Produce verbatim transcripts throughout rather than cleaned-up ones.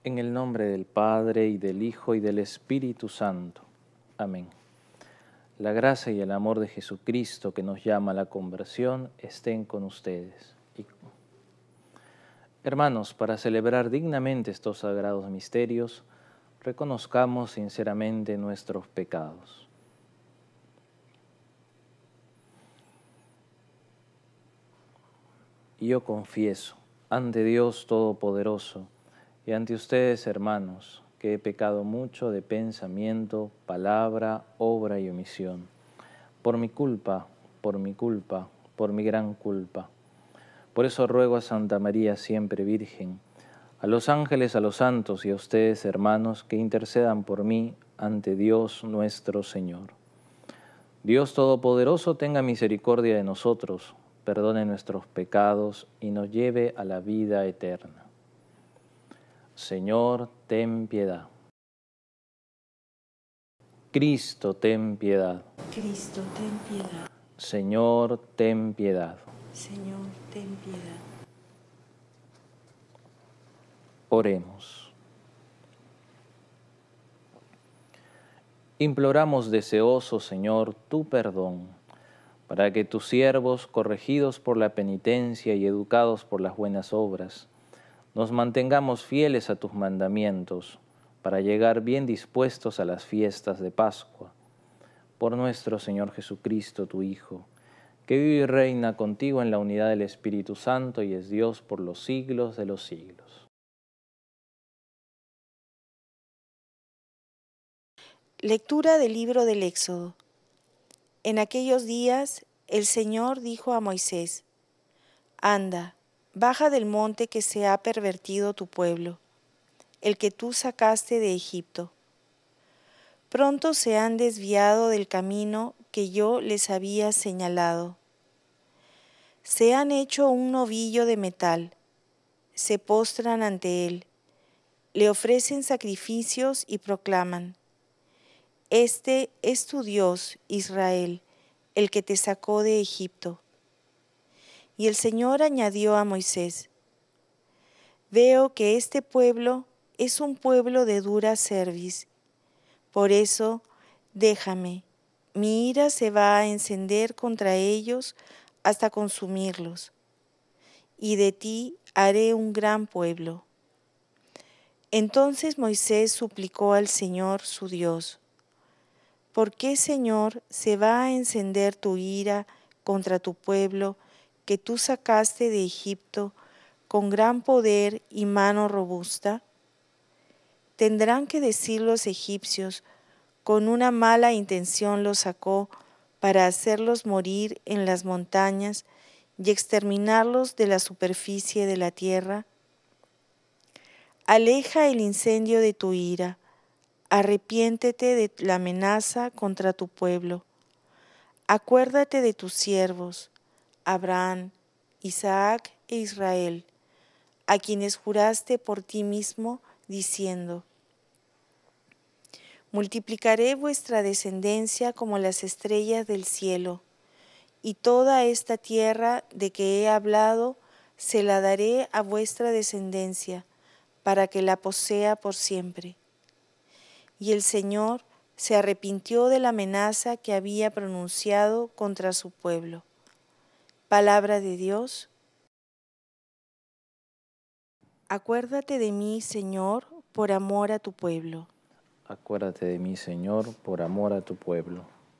En el nombre del Padre, y del Hijo, y del Espíritu Santo. Amén. La gracia y el amor de Jesucristo, que nos llama a la conversión, estén con ustedes. Y... Hermanos, para celebrar dignamente estos sagrados misterios, reconozcamos sinceramente nuestros pecados. Y yo confieso ante Dios Todopoderoso y ante ustedes, hermanos, que he pecado mucho de pensamiento, palabra, obra y omisión. Por mi culpa, por mi culpa, por mi gran culpa. Por eso ruego a Santa María siempre Virgen, a los ángeles, a los santos y a ustedes, hermanos, que intercedan por mí ante Dios nuestro Señor. Dios Todopoderoso tenga misericordia de nosotros, perdone nuestros pecados y nos lleve a la vida eterna. Señor, ten piedad. Cristo, ten piedad. Cristo, ten piedad. Señor, ten piedad. Señor, ten piedad. Oremos. Imploramos deseosos, Señor, tu perdón, para que tus siervos, corregidos por la penitencia y educados por las buenas obras, nos mantengamos fieles a tus mandamientos, para llegar bien dispuestos a las fiestas de Pascua. Por nuestro Señor Jesucristo, tu Hijo, que vive y reina contigo en la unidad del Espíritu Santo y es Dios por los siglos de los siglos. Lectura del libro del Éxodo. En aquellos días el Señor dijo a Moisés: Anda, baja del monte que se ha pervertido tu pueblo, el que tú sacaste de Egipto. Pronto se han desviado del camino que yo les había señalado. Se han hecho un novillo de metal, se postran ante él, le ofrecen sacrificios y proclaman: Este es tu Dios, Israel, el que te sacó de Egipto. Y el Señor añadió a Moisés: Veo que este pueblo es un pueblo de dura cerviz. Por eso, déjame, mi ira se va a encender contra ellos hasta consumirlos. Y de ti haré un gran pueblo. Entonces Moisés suplicó al Señor su Dios: ¿Por qué, Señor, se va a encender tu ira contra tu pueblo que tú sacaste de Egipto con gran poder y mano robusta? Tendrán que decir los egipcios: con una mala intención los sacó para hacerlos morir en las montañas y exterminarlos de la superficie de la tierra. Aleja el incendio de tu ira, arrepiéntete de la amenaza contra tu pueblo. Acuérdate de tus siervos, Abraham, Isaac e Israel, a quienes juraste por ti mismo, diciendo: Multiplicaré vuestra descendencia como las estrellas del cielo, y toda esta tierra de que he hablado se la daré a vuestra descendencia, para que la posea por siempre. Y el Señor se arrepintió de la amenaza que había pronunciado contra su pueblo. Palabra de Dios. Acuérdate de mí, Señor, por amor a tu pueblo. Acuérdate de mí, Señor, por amor a tu pueblo.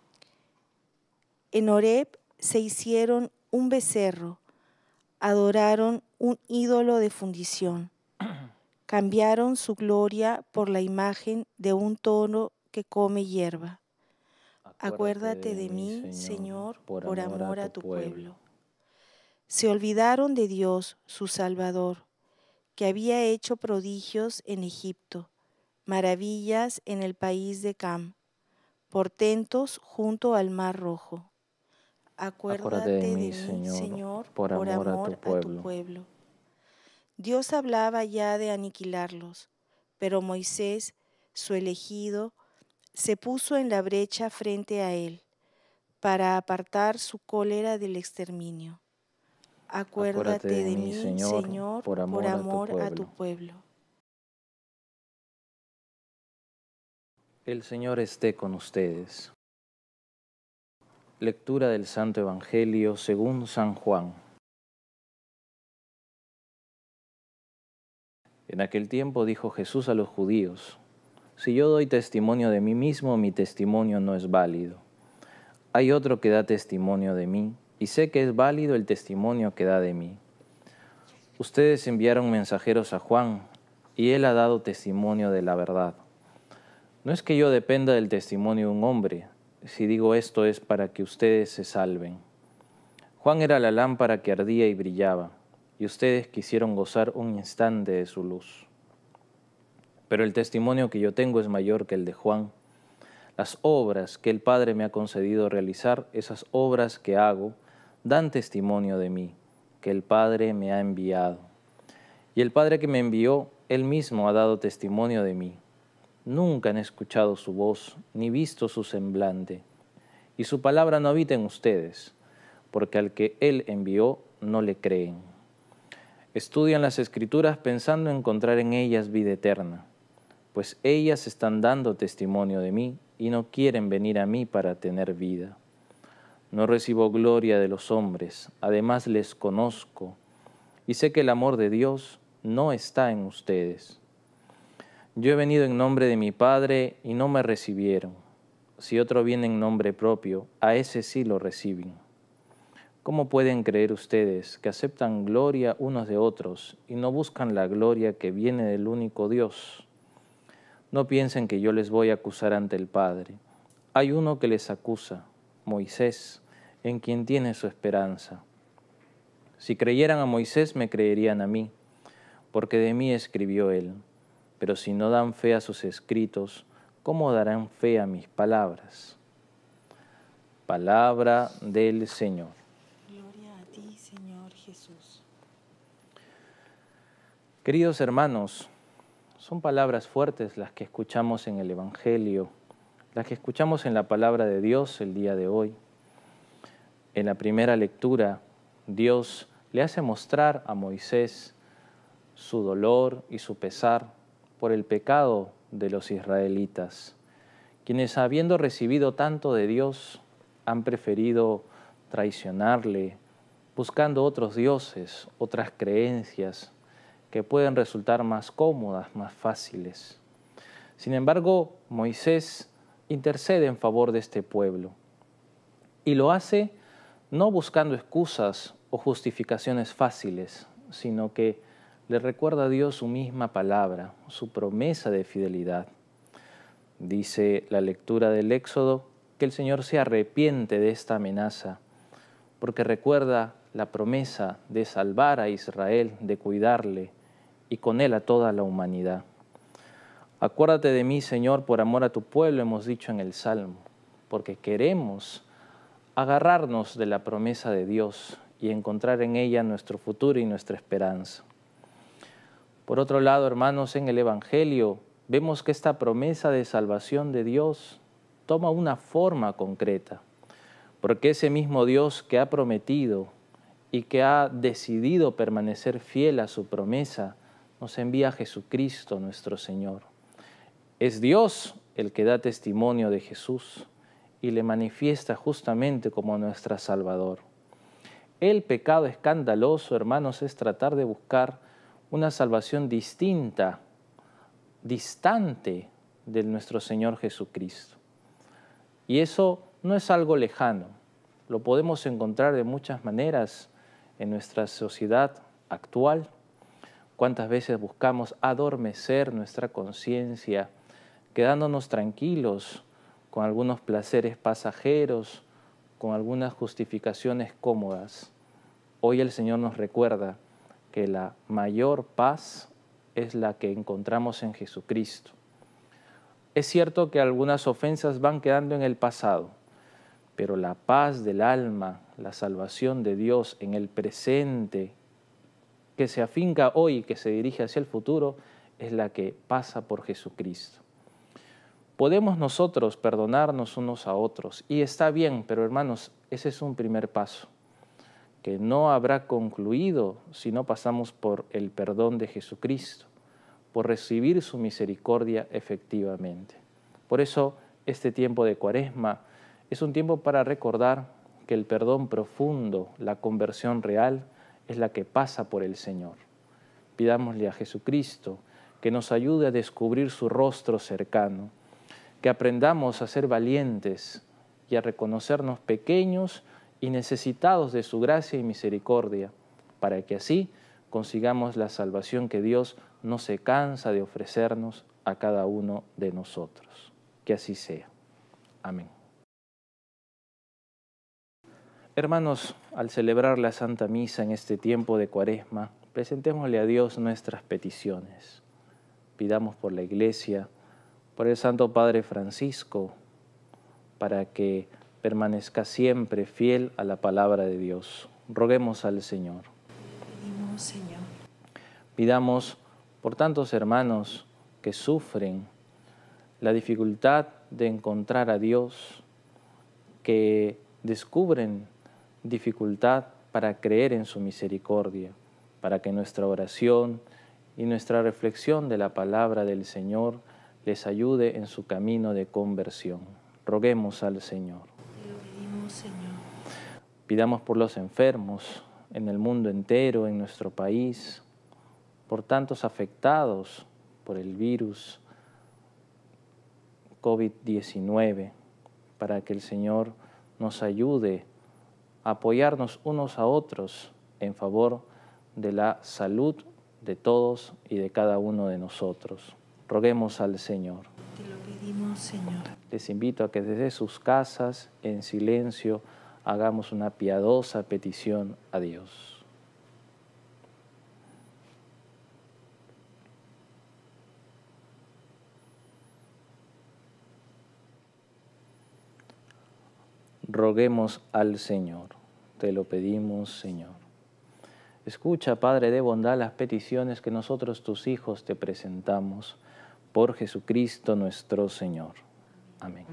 En Horeb se hicieron un becerro, adoraron un ídolo de fundición. Cambiaron su gloria por la imagen de un toro que come hierba. Acuérdate de mí, Señor, por amor a tu pueblo. Se olvidaron de Dios, su Salvador, que había hecho prodigios en Egipto, maravillas en el país de Cam, portentos junto al Mar Rojo. Acuérdate de mí, Señor, por amor a tu pueblo. Dios hablaba ya de aniquilarlos, pero Moisés, su elegido, se puso en la brecha frente a él, para apartar su cólera del exterminio. Acuérdate de mí, Señor, por amor a tu pueblo. El Señor esté con ustedes. Lectura del Santo Evangelio según San Juan. En aquel tiempo dijo Jesús a los judíos: si yo doy testimonio de mí mismo, mi testimonio no es válido. Hay otro que da testimonio de mí, y sé que es válido el testimonio que da de mí. Ustedes enviaron mensajeros a Juan, y él ha dado testimonio de la verdad. No es que yo dependa del testimonio de un hombre. Si digo esto es para que ustedes se salven. Juan era la lámpara que ardía y brillaba, y ustedes quisieron gozar un instante de su luz. Pero el testimonio que yo tengo es mayor que el de Juan. Las obras que el Padre me ha concedido realizar, esas obras que hago, dan testimonio de mí, que el Padre me ha enviado. Y el Padre que me envió, Él mismo ha dado testimonio de mí. Nunca han escuchado su voz, ni visto su semblante. Y su palabra no habita en ustedes, porque al que Él envió no le creen. Estudian las Escrituras pensando encontrar en ellas vida eterna, pues ellas están dando testimonio de mí y no quieren venir a mí para tener vida. No recibo gloria de los hombres, además les conozco, y sé que el amor de Dios no está en ustedes. Yo he venido en nombre de mi Padre y no me recibieron. Si otro viene en nombre propio, a ese sí lo reciben. ¿Cómo pueden creer ustedes que aceptan gloria unos de otros y no buscan la gloria que viene del único Dios? No piensen que yo les voy a acusar ante el Padre. Hay uno que les acusa, Moisés, en quien tiene su esperanza. Si creyeran a Moisés, me creerían a mí, porque de mí escribió él. Pero si no dan fe a sus escritos, ¿cómo darán fe a mis palabras? Palabra del Señor. Gloria a ti, Señor Jesús. Queridos hermanos, son palabras fuertes las que escuchamos en el Evangelio, las que escuchamos en la palabra de Dios el día de hoy. En la primera lectura, Dios le hace mostrar a Moisés su dolor y su pesar por el pecado de los israelitas, quienes habiendo recibido tanto de Dios han preferido traicionarle, buscando otros dioses, otras creencias que pueden resultar más cómodas, más fáciles. Sin embargo, Moisés intercede en favor de este pueblo y lo hace no buscando excusas o justificaciones fáciles, sino que le recuerda a Dios su misma palabra, su promesa de fidelidad. Dice la lectura del Éxodo que el Señor se arrepiente de esta amenaza, porque recuerda la promesa de salvar a Israel, de cuidarle y con él a toda la humanidad. Acuérdate de mí, Señor, por amor a tu pueblo, hemos dicho en el Salmo, porque queremos agarrarnos de la promesa de Dios y encontrar en ella nuestro futuro y nuestra esperanza. Por otro lado, hermanos, en el Evangelio vemos que esta promesa de salvación de Dios toma una forma concreta, porque ese mismo Dios que ha prometido y que ha decidido permanecer fiel a su promesa, nos envía a Jesucristo nuestro Señor. Es Dios el que da testimonio de Jesús y le manifiesta justamente como nuestro Salvador. El pecado escandaloso, hermanos, es tratar de buscar una salvación distinta, distante de nuestro Señor Jesucristo. Y eso no es algo lejano, lo podemos encontrar de muchas maneras en nuestra sociedad actual. Cuántas veces buscamos adormecer nuestra conciencia, quedándonos tranquilos con algunos placeres pasajeros, con algunas justificaciones cómodas. Hoy el Señor nos recuerda que la mayor paz es la que encontramos en Jesucristo. Es cierto que algunas ofensas van quedando en el pasado, pero la paz del alma, la salvación de Dios en el presente, que se afinca hoy y que se dirige hacia el futuro, es la que pasa por Jesucristo. Podemos nosotros perdonarnos unos a otros, y está bien, pero hermanos, ese es un primer paso, que no habrá concluido si no pasamos por el perdón de Jesucristo, por recibir su misericordia efectivamente. Por eso este tiempo de Cuaresma es un tiempo para recordar que el perdón profundo, la conversión real, es la que pasa por el Señor. Pidámosle a Jesucristo que nos ayude a descubrir su rostro cercano, que aprendamos a ser valientes y a reconocernos pequeños y necesitados de su gracia y misericordia, para que así consigamos la salvación que Dios no se cansa de ofrecernos a cada uno de nosotros. Que así sea. Amén. Hermanos, al celebrar la Santa Misa en este tiempo de Cuaresma, presentémosle a Dios nuestras peticiones. Pidamos por la Iglesia, por el Santo Padre Francisco, para que permanezca siempre fiel a la palabra de Dios. Roguemos al Señor. Pedimos, Señor. Pidamos por tantos hermanos que sufren la dificultad de encontrar a Dios, que descubren dificultad para creer en su misericordia, para que nuestra oración y nuestra reflexión de la palabra del Señor les ayude en su camino de conversión. Roguemos al Señor. Te lo pedimos, Señor. Pidamos por los enfermos en el mundo entero, en nuestro país, por tantos afectados por el virus COVID diecinueve, para que el Señor nos ayude a apoyarnos unos a otros en favor de la salud de todos y de cada uno de nosotros. Roguemos al Señor. Te lo pedimos, Señor. Les invito a que desde sus casas, en silencio, hagamos una piadosa petición a Dios. Roguemos al Señor. Te lo pedimos, Señor. Escucha, Padre de bondad, las peticiones que nosotros, tus hijos, te presentamos por Jesucristo nuestro Señor. Amén.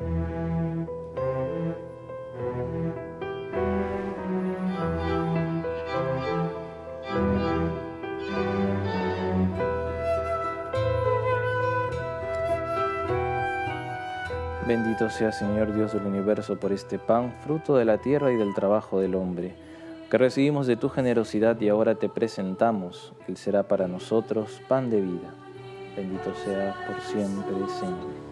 Bendito sea, Señor Dios del universo, por este pan, fruto de la tierra y del trabajo del hombre, que recibimos de tu generosidad y ahora te presentamos. Él será para nosotros pan de vida. Bendito sea por siempre, Señor.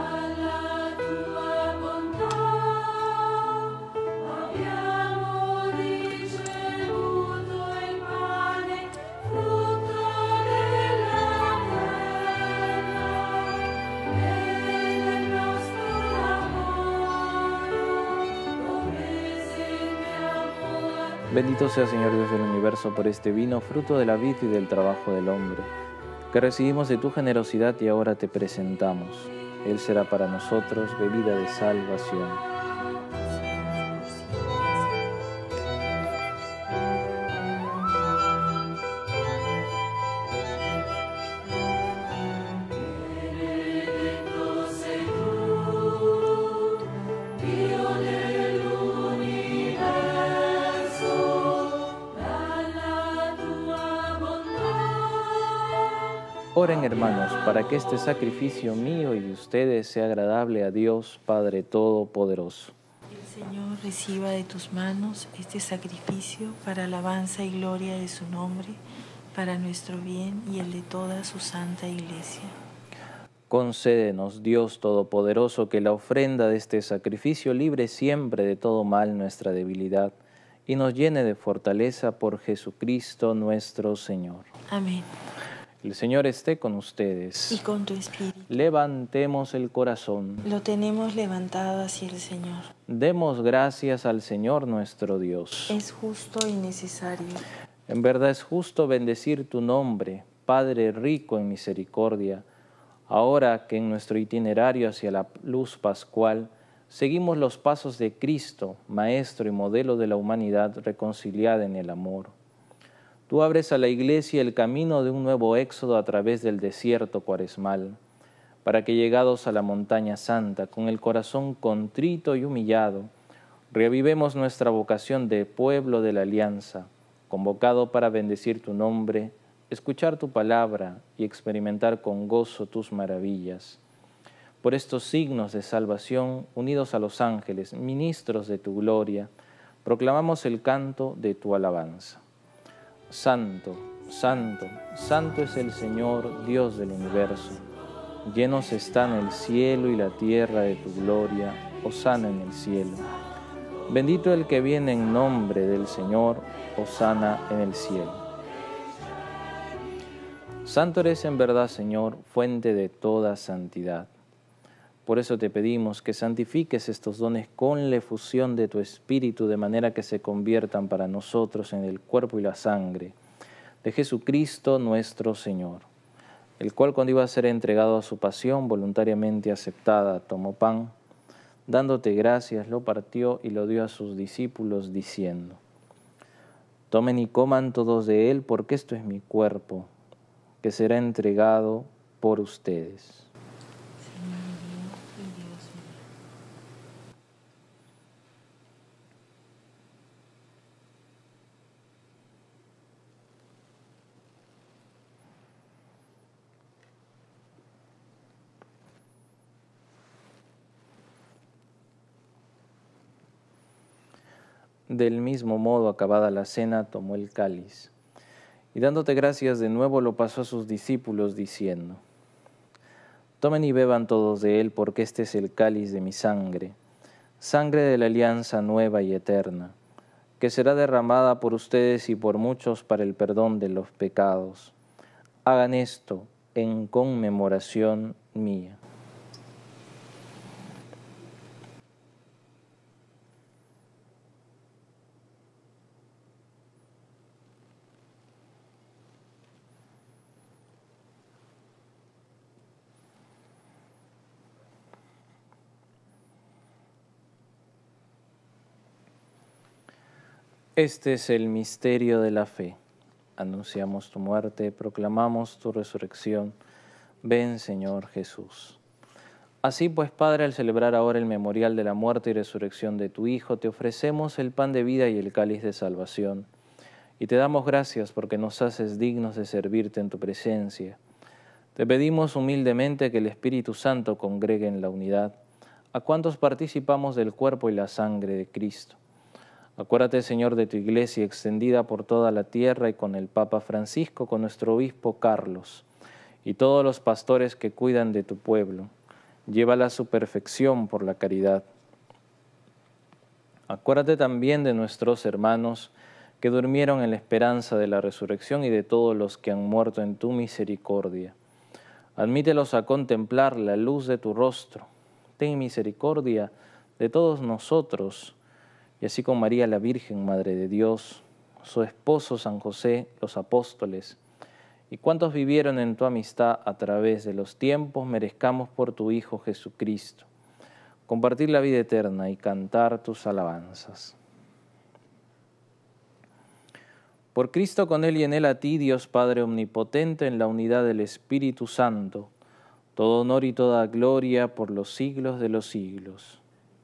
Bendito sea, Señor Dios del universo, por este vino, fruto de la vid y del trabajo del hombre, que recibimos de tu generosidad y ahora te presentamos. Él será para nosotros bebida de salvación. Oren, hermanos, para que este sacrificio mío y de ustedes sea agradable a Dios Padre Todopoderoso. El Señor reciba de tus manos este sacrificio para alabanza y gloria de su nombre, para nuestro bien y el de toda su santa Iglesia. Concédenos, Dios Todopoderoso, que la ofrenda de este sacrificio libre siempre de todo mal nuestra debilidad y nos llene de fortaleza por Jesucristo nuestro Señor. Amén. El Señor esté con ustedes. Y con tu espíritu. Levantemos el corazón. Lo tenemos levantado hacia el Señor. Demos gracias al Señor nuestro Dios. Es justo y necesario. En verdad es justo bendecir tu nombre, Padre rico en misericordia, ahora que en nuestro itinerario hacia la luz pascual seguimos los pasos de Cristo, Maestro y modelo de la humanidad reconciliada en el amor. Tú abres a la Iglesia el camino de un nuevo éxodo a través del desierto cuaresmal, para que llegados a la montaña santa, con el corazón contrito y humillado, reavivemos nuestra vocación de pueblo de la alianza, convocado para bendecir tu nombre, escuchar tu palabra y experimentar con gozo tus maravillas. Por estos signos de salvación, unidos a los ángeles, ministros de tu gloria, proclamamos el canto de tu alabanza. Santo, santo, santo es el Señor, Dios del universo. Llenos están el cielo y la tierra de tu gloria. Hosana en el cielo. Bendito el que viene en nombre del Señor. Hosana en el cielo. Santo eres en verdad, Señor, fuente de toda santidad. Por eso te pedimos que santifiques estos dones con la efusión de tu Espíritu, de manera que se conviertan para nosotros en el cuerpo y la sangre de Jesucristo nuestro Señor, el cual, cuando iba a ser entregado a su pasión voluntariamente aceptada, tomó pan, dándote gracias, lo partió y lo dio a sus discípulos, diciendo: Tomen y coman todos de él, porque esto es mi cuerpo, que será entregado por ustedes. Del mismo modo, acabada la cena, tomó el cáliz, y dándote gracias de nuevo lo pasó a sus discípulos, diciendo: Tomen y beban todos de él, porque este es el cáliz de mi sangre, sangre de la alianza nueva y eterna, que será derramada por ustedes y por muchos para el perdón de los pecados. Hagan esto en conmemoración mía. Este es el misterio de la fe. Anunciamos tu muerte, proclamamos tu resurrección. Ven, Señor Jesús. Así pues, Padre, al celebrar ahora el memorial de la muerte y resurrección de tu Hijo, te ofrecemos el pan de vida y el cáliz de salvación. Y te damos gracias porque nos haces dignos de servirte en tu presencia. Te pedimos humildemente que el Espíritu Santo congregue en la unidad a cuantos participamos del cuerpo y la sangre de Cristo. Acuérdate, Señor, de tu Iglesia extendida por toda la tierra y con el Papa Francisco, con nuestro obispo Carlos y todos los pastores que cuidan de tu pueblo. Llévala a su perfección por la caridad. Acuérdate también de nuestros hermanos que durmieron en la esperanza de la resurrección y de todos los que han muerto en tu misericordia. Admítelos a contemplar la luz de tu rostro. Ten misericordia de todos nosotros, y así con María la Virgen, Madre de Dios, su esposo San José, los apóstoles, y cuantos vivieron en tu amistad a través de los tiempos, merezcamos por tu Hijo Jesucristo compartir la vida eterna y cantar tus alabanzas. Por Cristo, con Él y en Él, a ti, Dios Padre Omnipotente, en la unidad del Espíritu Santo, todo honor y toda gloria por los siglos de los siglos.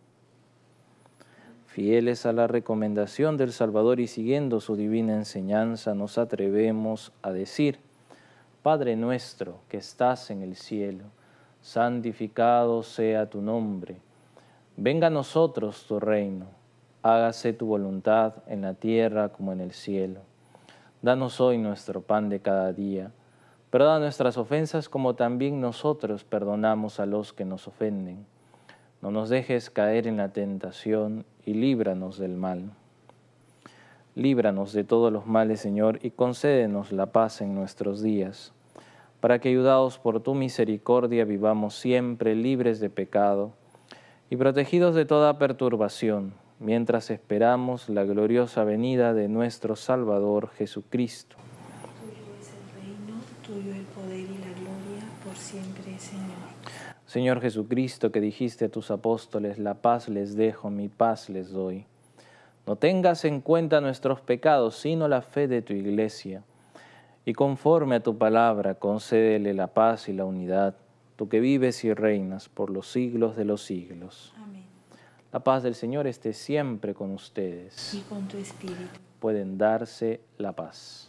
Fieles a la recomendación del Salvador y siguiendo su divina enseñanza, nos atrevemos a decir: Padre nuestro que estás en el cielo, santificado sea tu nombre. Venga a nosotros tu reino. Hágase tu voluntad en la tierra como en el cielo. Danos hoy nuestro pan de cada día. Perdona nuestras ofensas como también nosotros perdonamos a los que nos ofenden. No nos dejes caer en la tentación y líbranos del mal. Líbranos de todos los males, Señor, y concédenos la paz en nuestros días, para que, ayudados por tu misericordia, vivamos siempre libres de pecado y protegidos de toda perturbación, mientras esperamos la gloriosa venida de nuestro Salvador Jesucristo. Tuyo es el reino, tuyo el poder y la gloria, por siempre, Señor. Señor Jesucristo, que dijiste a tus apóstoles: la paz les dejo, mi paz les doy. No tengas en cuenta nuestros pecados, sino la fe de tu Iglesia. Y conforme a tu palabra, concédele la paz y la unidad, tú que vives y reinas por los siglos de los siglos. Amén. La paz del Señor esté siempre con ustedes. Y con tu espíritu. Pueden darse la paz.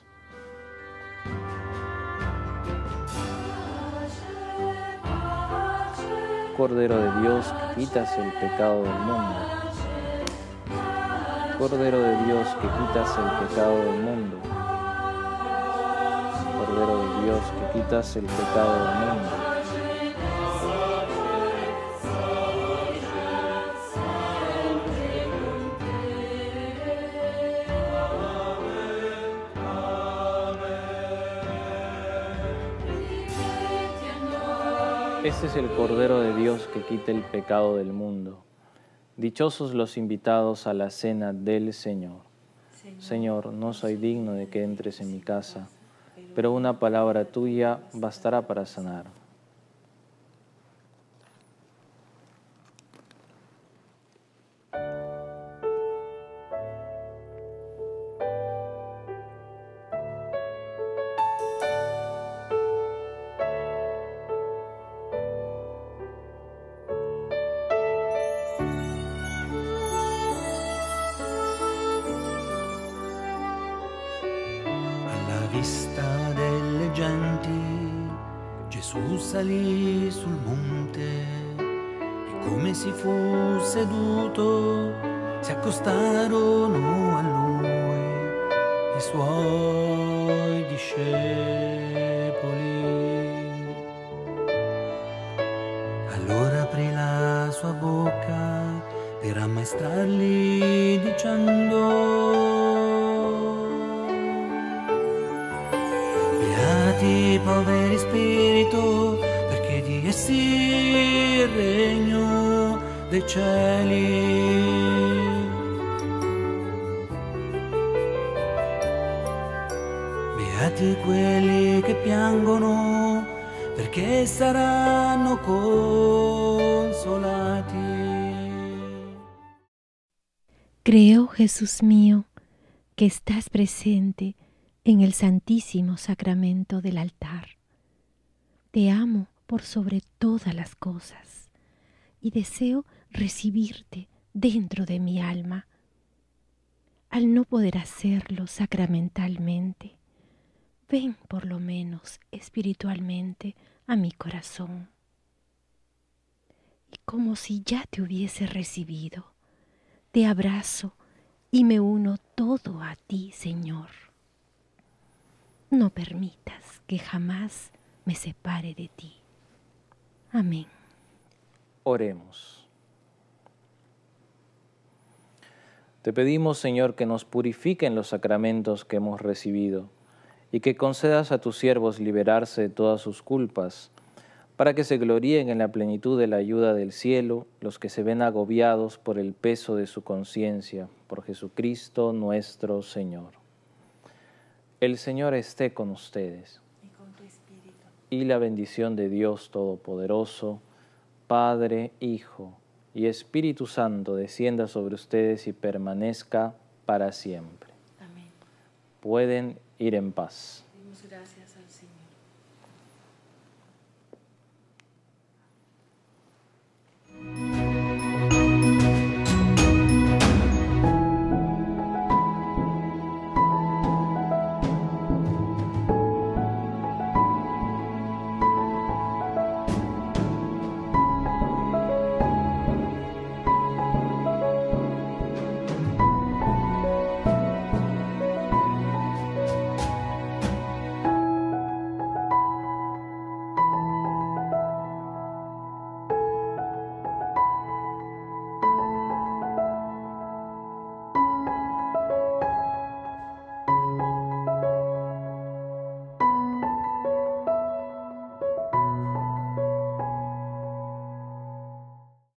Cordero de Dios que quitas el pecado del mundo. Cordero de Dios que quitas el pecado del mundo. Cordero de Dios que quitas el pecado del mundo. Este es el Cordero de Dios que quita el pecado del mundo. Dichosos los invitados a la cena del Señor. Señor, no soy digno de que entres en mi casa, pero una palabra tuya bastará para sanar. Vista delle genti, Gesù salì sul monte e come si fu seduto, si accostarono a lui i suoi discepoli. Allora aprì la sua bocca per ammaestrarli dicendo: Beati poveri spirito, perché di essi il regno dei cieli. Beati quelli che piangono, perché saranno consolati. Creo, Jesús mío, que estás presente en el santísimo sacramento del altar. Te amo por sobre todas las cosas y deseo recibirte dentro de mi alma. Al no poder hacerlo sacramentalmente, ven por lo menos espiritualmente a mi corazón. Y como si ya te hubiese recibido, te abrazo y me uno todo a ti, Señor. No permitas que jamás me separe de ti. Amén. Oremos. Te pedimos, Señor, que nos purifiquen los sacramentos que hemos recibido y que concedas a tus siervos liberarse de todas sus culpas, para que se gloríen en la plenitud de la ayuda del cielo los que se ven agobiados por el peso de su conciencia, por Jesucristo nuestro Señor. El Señor esté con ustedes. Y con tu espíritu. Y la bendición de Dios Todopoderoso, Padre, Hijo y Espíritu Santo descienda sobre ustedes y permanezca para siempre. Amén. Pueden ir en paz.